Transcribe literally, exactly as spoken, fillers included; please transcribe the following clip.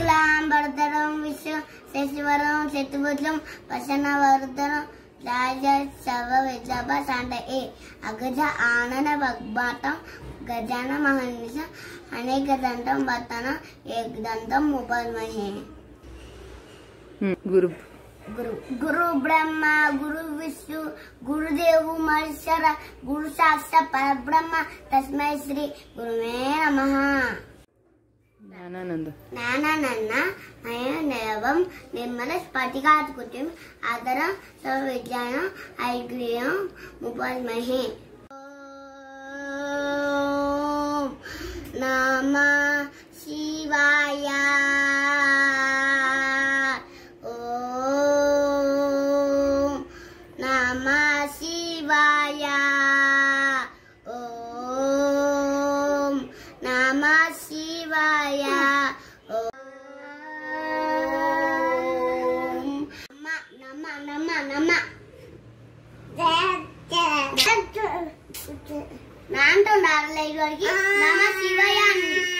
శుక్లాంబరధరం విష్ణు శశివరం చతుర్భుజం ప్రసన్నవదనం రాజా సర్వ విద్యాభ శాంత ఏ అగజ ఆనన భగ్బాతం గజాన మహర్నిష అనేక దంతం వర్తన ఏకదంతం ఉపమహే. గురు గురు గురు బ్రహ్మ గురు విష్ణు గురుదేవు మహేశ్వర గురు సాక్షాత్ పరబ్రహ్మ తస్మై శ్రీ గురువే నమః. జ్ఞానానంద జ్ఞానానంద నయనవం నిర్మల స్ఫటికాకృతిం ఆదరం సర్వ విద్యానం ఐగ్రీయం ఉపమహే. ఓం నమః శివాయ. ఓం నమః శివాయ. ఓం నమః శివాయ. ఓం నమ నమ నమ నాంటుండాలి నమ శివయ్య.